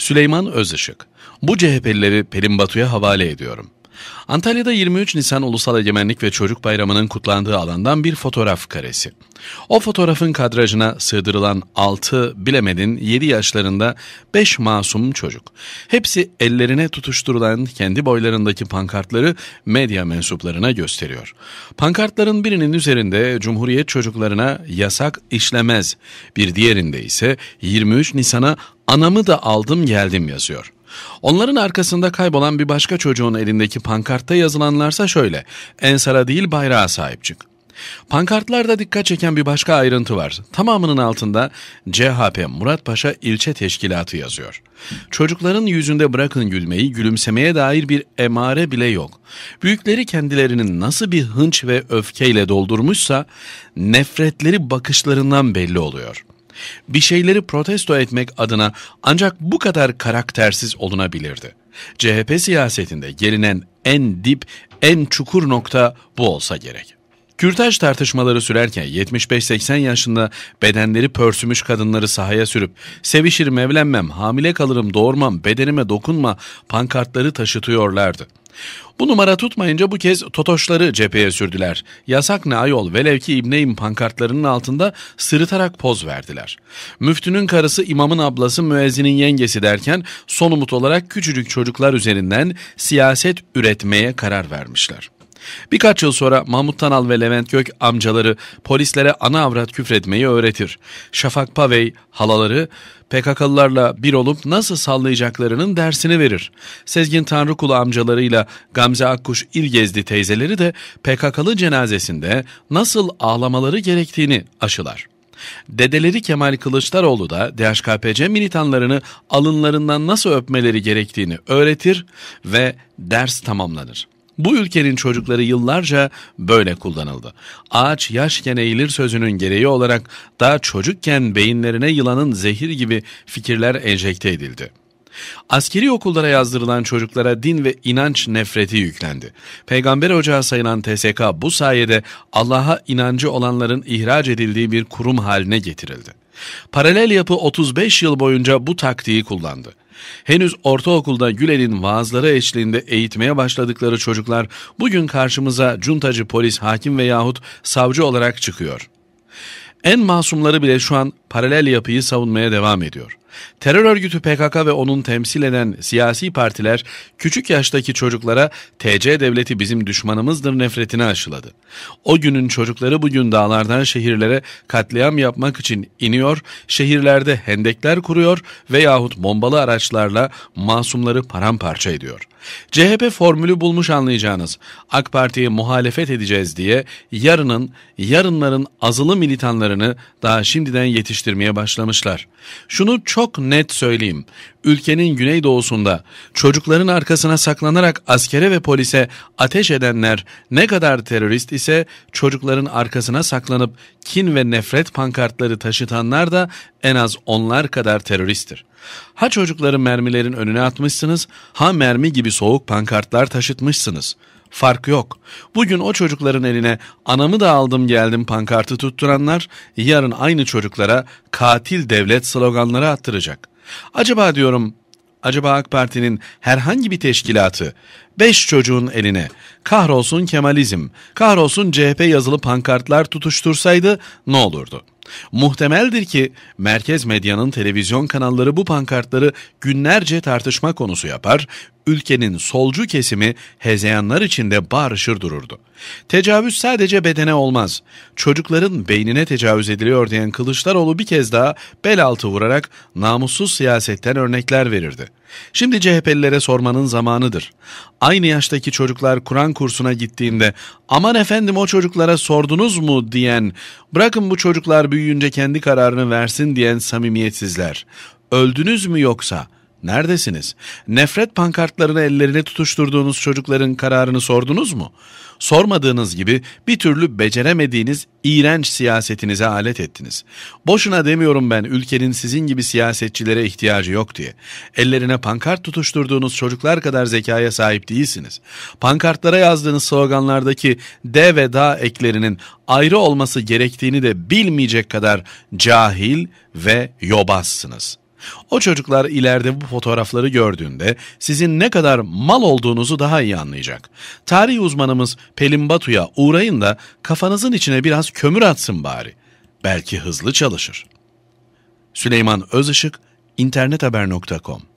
Süleyman Özışık. Bu CHP'lileri Pelin Batu'ya havale ediyorum. Antalya'da 23 Nisan Ulusal Egemenlik ve Çocuk Bayramı'nın kutlandığı alandan bir fotoğraf karesi. O fotoğrafın kadrajına sığdırılan 6, bilemedin 7 yaşlarında 5 masum çocuk. Hepsi ellerine tutuşturulan kendi boylarındaki pankartları medya mensuplarına gösteriyor. Pankartların birinin üzerinde Cumhuriyet çocuklarına yasak işlemez, bir diğerinde ise 23 Nisan'a anamı da aldım geldim yazıyor. Onların arkasında kaybolan bir başka çocuğun elindeki pankartta yazılanlarsa şöyle: Ensara değil bayrağa sahip çık. Pankartlarda dikkat çeken bir başka ayrıntı var. Tamamının altında CHP Muratpaşa İlçe Teşkilatı yazıyor. Çocukların yüzünde bırakın gülmeyi, gülümsemeye dair bir emare bile yok. Büyükleri kendilerinin nasıl bir hınç ve öfkeyle doldurmuşsa nefretleri bakışlarından belli oluyor. Bir şeyleri protesto etmek adına ancak bu kadar karaktersiz olunabilirdi. CHP siyasetinde gelinen en dip, en çukur nokta bu olsa gerek. Kürtaj tartışmaları sürerken 75-80 yaşında bedenleri pörsümüş kadınları sahaya sürüp sevişirim evlenmem, hamile kalırım doğurmam, bedenime dokunma pankartları taşıtıyorlardı. Bu numara tutmayınca bu kez totoşları cepheye sürdüler. Yasak ne ayol, velev ki İbneyim pankartlarının altında sırıtarak poz verdiler. Müftünün karısı, imamın ablası, müezzinin yengesi derken son umut olarak küçücük çocuklar üzerinden siyaset üretmeye karar vermişler. Birkaç yıl sonra Mahmut Tanal ve Levent Gök amcaları polislere ana avrat küfretmeyi öğretir. Şafak Pavey halaları PKK'lılarla bir olup nasıl sallayacaklarının dersini verir. Sezgin Tanrıkulu amcalarıyla Gamze Akkuş İlgezdi teyzeleri de PKK'lı cenazesinde nasıl ağlamaları gerektiğini aşılar. Dedeleri Kemal Kılıçdaroğlu da DHKPC militanlarını alınlarından nasıl öpmeleri gerektiğini öğretir ve ders tamamlanır. Bu ülkenin çocukları yıllarca böyle kullanıldı. Ağaç yaşken eğilir sözünün gereği olarak daha çocukken beyinlerine yılanın zehir gibi fikirler enjekte edildi. Askeri okullara yazdırılan çocuklara din ve inanç nefreti yüklendi. Peygamber ocağı sayılan TSK bu sayede Allah'a inancı olanların ihraç edildiği bir kurum haline getirildi. Paralel yapı 35 yıl boyunca bu taktiği kullandı. Henüz ortaokulda Gülen'in vaazları eşliğinde eğitmeye başladıkları çocuklar bugün karşımıza cuntacı polis, hakim veyahut savcı olarak çıkıyor. En masumları bile şu an paralel yapıyı savunmaya devam ediyor. Terör örgütü PKK ve onun temsil eden siyasi partiler küçük yaştaki çocuklara TC devleti bizim düşmanımızdır nefretini aşıladı. O günün çocukları bugün dağlardan şehirlere katliam yapmak için iniyor, şehirlerde hendekler kuruyor veyahut bombalı araçlarla masumları paramparça ediyor. CHP formülü bulmuş anlayacağınız. AK Parti'ye muhalefet edeceğiz diye yarınların azılı militanlarını daha şimdiden yetiştirmeye başlamışlar. Şunu çok net söyleyeyim. Ülkenin güneydoğusunda çocukların arkasına saklanarak askere ve polise ateş edenler ne kadar terörist ise çocukların arkasına saklanıp kin ve nefret pankartları taşıtanlar da en az onlar kadar teröristtir. Ha çocukları mermilerin önüne atmışsınız, ha mermi gibi soğuk pankartlar taşıtmışsınız. Fark yok. Bugün o çocukların eline anamı da aldım geldim pankartı tutturanlar yarın aynı çocuklara katil devlet sloganları attıracak. Acaba AK Parti'nin herhangi bir teşkilatı 5 çocuğun eline kahrolsun Kemalizm, kahrolsun CHP yazılı pankartlar tutuştursaydı ne olurdu? Muhtemeldir ki merkez medyanın televizyon kanalları bu pankartları günlerce tartışma konusu yapar, ülkenin solcu kesimi hezeyanlar içinde bağırışır dururdu. Tecavüz sadece bedene olmaz. Çocukların beynine tecavüz ediliyor diyen Kılıçdaroğlu bir kez daha bel altı vurarak namussuz siyasetten örnekler verirdi. Şimdi CHP'lilere sormanın zamanıdır. Aynı yaştaki çocuklar Kur'an kursuna gittiğinde aman efendim o çocuklara sordunuz mu diyen, bırakın bu çocuklar büyüyünce kendi kararını versin diyen samimiyetsizler. Öldünüz mü yoksa? Neredesiniz? Nefret pankartlarını ellerine tutuşturduğunuz çocukların kararını sordunuz mu? Sormadığınız gibi bir türlü beceremediğiniz iğrenç siyasetinize alet ettiniz. Boşuna demiyorum ben ülkenin sizin gibi siyasetçilere ihtiyacı yok diye. Ellerine pankart tutuşturduğunuz çocuklar kadar zekaya sahip değilsiniz. Pankartlara yazdığınız sloganlardaki D ve da eklerinin ayrı olması gerektiğini de bilmeyecek kadar cahil ve yobazsınız. O çocuklar ileride bu fotoğrafları gördüğünde sizin ne kadar mal olduğunuzu daha iyi anlayacak. Tarih uzmanımız Pelin Batu'ya uğrayın da kafanızın içine biraz kömür atsın bari. Belki hızlı çalışır. Süleyman Özışık, internethaber.com